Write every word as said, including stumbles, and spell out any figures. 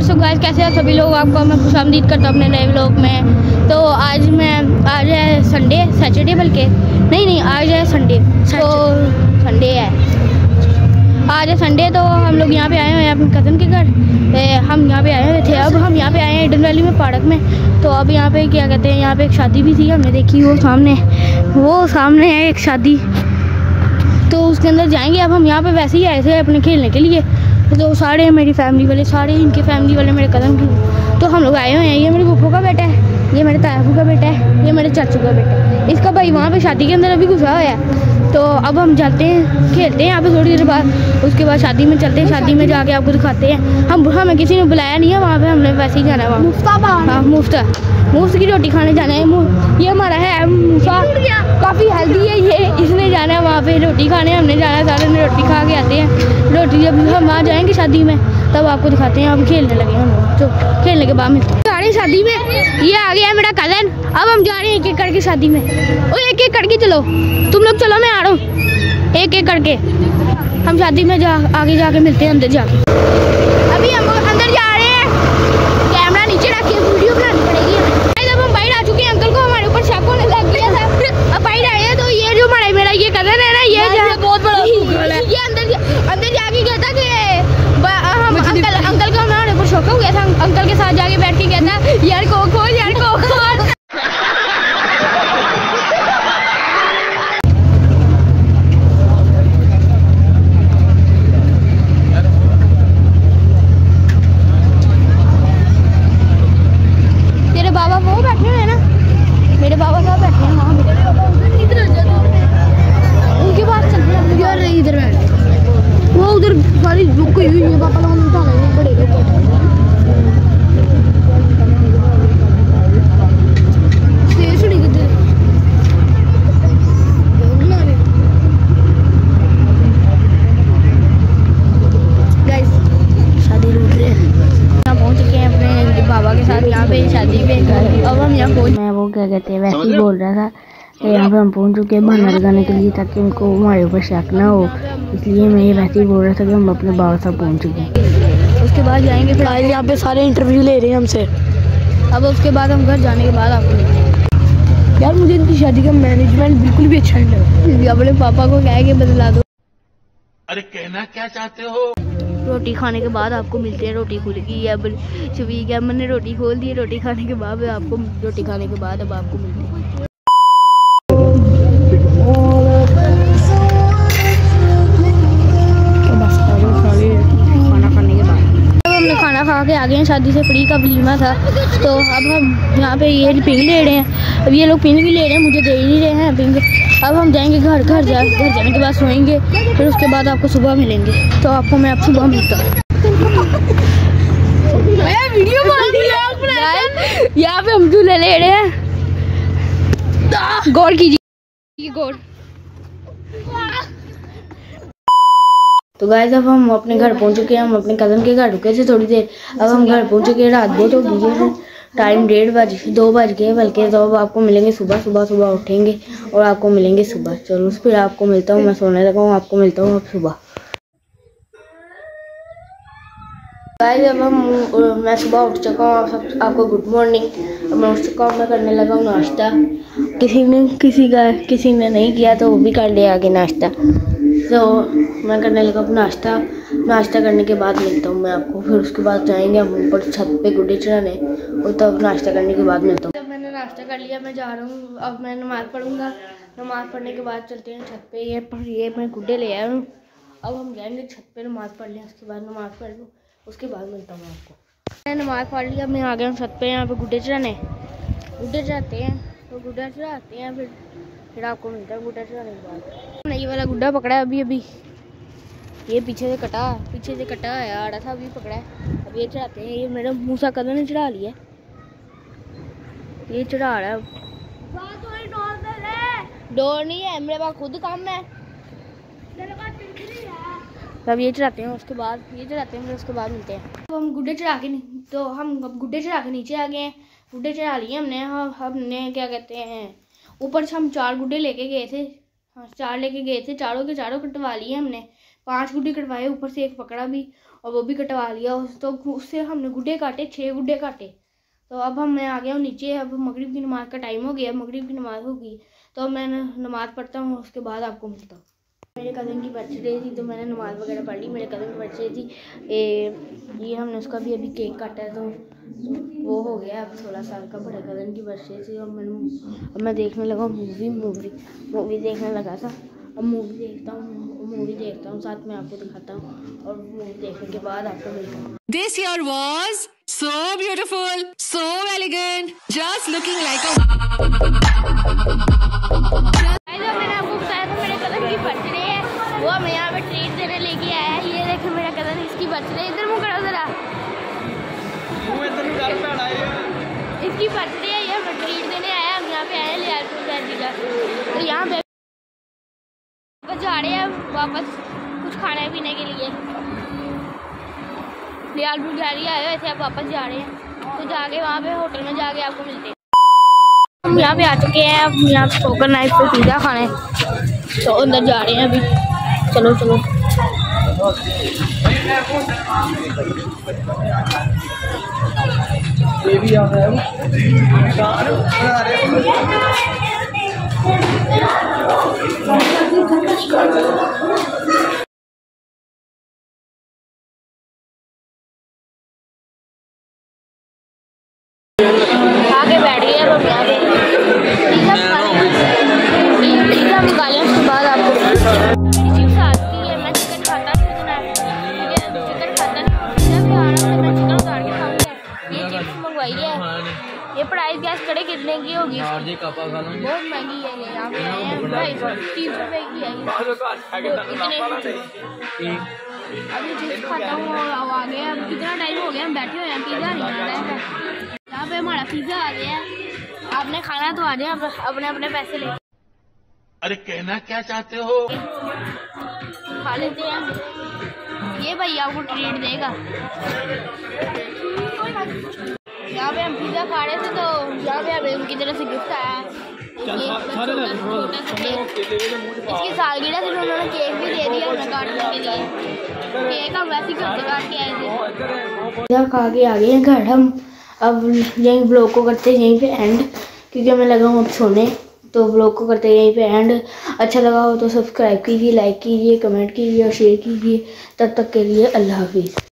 So guys, कैसे हैं सभी लोग? आपको मैं खुशामदीद करता हूँ अपने नए व्लॉग में। तो आज मैं आज है संडे सैटरडे बल्कि नहीं नहीं आज है संडे, तो संडे है आज है संडे। तो हम लोग यहाँ पे आए हुए हैं अपने कज़न के घर। हम यहाँ पे आए हुए थे, अब हम यहाँ पे आए हैं ईडन वैली में पार्क में। तो अब यहाँ पे क्या कहते हैं, यहाँ पे एक शादी भी थी, हमने देखी। वो सामने वो सामने है एक शादी, तो उसके अंदर जाएंगे। अब हम यहाँ पे वैसे ही आए थे अपने खेलने के लिए। तो सारे मेरी फैमिली वाले, सारे इनके फैमिली वाले, मेरे कज़न की, तो हम लोग आए हुए हैं। ये मेरे फूफो का बेटा है, ये मेरे ताया का बेटा है, ये मेरे चाचू का बेटा है। इसका भाई वहाँ पे शादी के अंदर अभी घुसा हुआ है। तो अब हम जाते हैं, खेलते हैं यहाँ पे थोड़ी देर बाद, उसके बाद शादी में चलते हैं। शादी में जाके आपको दिखाते हैं। हम हमें किसी ने बुलाया नहीं है वहाँ पे, हमने वैसे ही जाना है वहाँ। हाँ, मुफ्त मुफ्त की रोटी खाने जाना है। ये हमारा है मूसा, काफ़ी हेल्दी है ये, इसने जाना है वहाँ पे रोटी खाने। हमने जाना है, सारे ने रोटी खा के आते हैं। रोटी जब हम आ जाएंगे शादी में तब आपको दिखाते हैं। अब खेलने लगे हम लोग, तो खेलने के बाद में जा रहे हैं शादी में। ये आ गया है मेरा कज़न। अब हम जा रहे हैं एक एक करके शादी में। ओ एक एक करके चलो, तुम लोग चलो, मैं आ रहा हूँ। एक एक करके हम शादी में जा आगे जाके मिलते हैं अंदर जाके। अभी हम अंदर जा रहे हैं, कैमरा नीचे रख के वीडियो बनानी पड़ेगी हमें। जब हम बाहर आ चुके हैं, अंकल को हमारे ऊपर शक होने लग गया था। अब बाहर आए हैं, तो ये जो हमारा मेरा ये कज़न है ना, ये बहुत बड़ा है। ये अंदर अंदर जाके कहता कि हम अंकल अंकल को हमारे ऊपर शक हो गया था। अंकल के साथ जाके बैठ के कहता यार को खोल यार को खोल। तेरे बाबा वो बैठे हुए हैं ना, मेरे बाबा साहब बैठे हैं वहाँ। उनके पास चलते यार, इधर बैठ, वो उधर सारी रुक हुई है। पापा लोग उठा रहे बड़े शादी लूट रहे हैं। यहाँ पहुँच चुके हैं अपने बाबा के साथ यहाँ पे शादी पे। अब हम यहाँ पहुँच, मैं वो क्या कहते हैं वैसे ही बोल रहा था। तो यहाँ पे हम पहुँच चुके हैं बहाना लगाने के लिए, ताकि उनको हमारे ऊपर शक ना हो। इसलिए मैं ये वैसे ही बोल रहा था कि हम अपने बाबा साहब पहुँच चुके हैं। उसके बाद जाएंगे फिर, यहाँ पे सारे इंटरव्यू ले रहे हैं हमसे। अब उसके बाद हम घर जाने के बाद आपको मिलते हैं। यार मुझे इनकी शादी का मैनेजमेंट बिल्कुल भी अच्छा नहीं लगा। अपने पापा को कह के बदला दो। अरे कहना क्या चाहते हो? रोटी खाने के बाद आपको मिलते हैं। रोटी खुल गई है, अब शफीक अहमद ने रोटी खोल दी है। रोटी खाने के बाद आपको रोटी खाने के बाद अब आपको मिलते हैं। खाना खा के आ गए हैं, शादी से फ्री का वलीमा था। तो अब हम यहाँ पे ये पिंग ले रहे हैं। अब ये लोग पिंग भी ले रहे हैं, मुझे दे ही नहीं रहे हैं पिंग। अब हम जाएंगे घर, घर जा घर जाने के बाद सोएंगे, फिर उसके बाद आपको सुबह मिलेंगे। तो आपको मैं अब सुबह मिलता हूँ। यहाँ पे हम झूले ले रहे हैं, गौर कीजिए गौर। तो गाइस अब हम अपने घर पहुंच चुके हैं। हम अपने कज़न के घर रुके थे थोड़ी देर, अब हम घर पहुंच चुके हैं। रात बहुत हो गई है, टाइम डेढ़ बज दो बज गए बल्कि। तो अब आपको मिलेंगे सुबह, सुबह सुबह उठेंगे और आपको मिलेंगे सुबह। चलो फिर आपको मिलता हूँ, मैं सोने लगा हूँ, आपको मिलता हूँ अब सुबह। गाइस अब हम मैं सुबह उठ चुका हूँ, आप सब आपको गुड मॉर्निंग। अब मैं उठ चुका हूँ, मैं करने लगा हूँ नाश्ता। किसी ने किसी का किसी ने नहीं किया तो वो भी कर ले आगे नाश्ता। तो मैं करने लगा हूँ नाश्ता। नाश्ता करने के बाद मिलता हूँ मैं आपको, फिर उसके बाद जाएंगे हम ऊपर छत पे गुड्डे चढ़ाने, और तब नाश्ता करने के बाद मिलता हूँ। जब मैंने नाश्ता कर लिया, मैं जा रहा हूँ। अब मैं नमाज़ पढ़ूँगा, नमाज़ पढ़ने के बाद चलते हैं छत पे। ये ये मैं गुड्डे ले आया हूँ। अब हम जाएंगे छत पे, नमाज़ पढ़ लें, उसके बाद नमाज़ पढ़ लूँ, उसके बाद मिलता हूँ आपको। मैंने नमाज़ पढ़ लिया, मैं आ गया हूँ छत पे। यहाँ पे गुड्डे चढ़ाने, गुड्डे चढ़ाते हैं, तो गुड्डा चढ़ाते हैं, फिर फिर आपको मिलता है गुड्डा चढ़ाने के बाद। ये वाला गुड्डा पकड़ा है अभी अभी, ये पीछे से कटा पीछे से कटा है, आ रहा था अभी पकड़ा है। अब ये चढ़ाते हैं। ये मेरा मूसा कज़न ने चढ़ा लिया, ये चढ़ा रहा है। डोर नहीं है मेरे पास, खुद काम है। अब ये चढ़ाते हैं, उसके बाद ये चढ़ाते हैं, फिर उसके बाद मिलते हैं। तो हम गुड्डे चढ़ा के तो हम अब गुड्डे चढ़ा के नीचे आ गए हैं। गुड्डे चढ़ा लिए हमने। हाँ हमने क्या कहते हैं, ऊपर से हम चार गुड्डे लेके गए थे। हाँ चार लेके गए थे, चारों के चारों कटवा लिए हमने। पांच गुड्डे कटवाए, ऊपर से एक पकड़ा भी और वो भी कटवा लिया। तो उससे हमने गुड्डे काटे, छः गुड्डे काटे। तो अब हम मैं आ गया हूँ नीचे। अब मगरिब की नमाज़ का टाइम हो गया, मगरिब की नमाज़ होगी तो मैं नमाज़ पढ़ता हूँ, उसके बाद आपको मिलता हूँ। मेरे कज़न की बर्थडे थी तो मैंने नमाज़ वगैरह पढ़ ली। मेरे कज़न की बर्थडे थी, ए, ये हमने उसका भी अभी केक काटा है तो, तो वो हो गया अब सोलह साल का। बड़े कज़न की बर्थडे थी और मैंने अब मैं देखने लगा मूवी मूवी मूवी देखने लगा था। अब मूवी देखता हूँ मूवी देखता हूँ साथ में आपको दिखाता हूँ और मूवी देखने के बाद आपको मिलता हूँ। This year was so beautiful, so elegant, just looking like a मैंने आपको बताया था मेरे कज़न की बर्थडे है, वो हमें यहाँ पे ट्रीट देने लेके आया है। ये देखो मेरा कज़न, इसकी बर्थडे, इधर मुँह करो जरा, इसकी बर्थडे है, ये हमें ट्रीट देने आया। हम यहाँ पे आए लियालपुर का, तो यहाँ पे वापस जा रहे हैं, वापस कुछ खाने पीने के लिए लियालपुर गाड़ी आए हुए थे, अब वापस जा रहे हैं। तो जाके वहाँ पे होटल में जाके आपको मिलते हैं। हम यहाँ पे आ चुके हैं, अब यहाँ पे पोकर नाइट पे पिज़्ज़ा खाने, तो अंदर जा रहे हैं अभी। चलो चलो आगे बैठ गए। अब यहाँ पे पिज़्ज़ा निकालें, उसके बाद आपको चिप्स आती है। मैं चिकन खाता नहीं, चिकन खाता नहीं, पिज़्ज़ा भी आ रहा है, मैं चिकन उतार के खाऊंगा। ये चिप्स मंगवाई है, ये प्राइस गैस करे कितने की होगी? बहुत महंगी है ये, यहाँ पे ढाई सौ तीन सौ रुपये की है। अभी चिप्स खाता हूँ और आ गया। अब कितना टाइम हो गया हम बैठे हुए हैं, पिज़्ज़ा नहीं आ रहा है। यहाँ पे हमारा पिज़्ज़ा आ गया है, आपने खाना तो आ जाए, अपने अपने पैसे ले। अरे कहना क्या चाहते हो? खा लेते हैं, ये भैया आपको ट्रीट देगा। यहाँ पे हम पिज़्ज़ा खा रहे थे तो यहाँ पे हमें उनकी तरफ से गिफ्ट आया है, छोटा सा केक। इसकी सालगिरह से उन्होंने केक भी दे दिया हमें काटने के लिए। केक हम वैसे ही घर से काट के आए थे। पिज़्ज़ा खा के आ गए हैं घर हम। अब यहीं ब्लॉग को करते हैं यहीं पे एंड, क्योंकि मैं लगा हूँ अब सोने। तो ब्लॉग को करते हैं यहीं पे एंड। अच्छा लगा हो तो सब्सक्राइब कीजिए, लाइक कीजिए, कमेंट कीजिए और शेयर कीजिए। तब तक के लिए अल्लाह हाफिज़।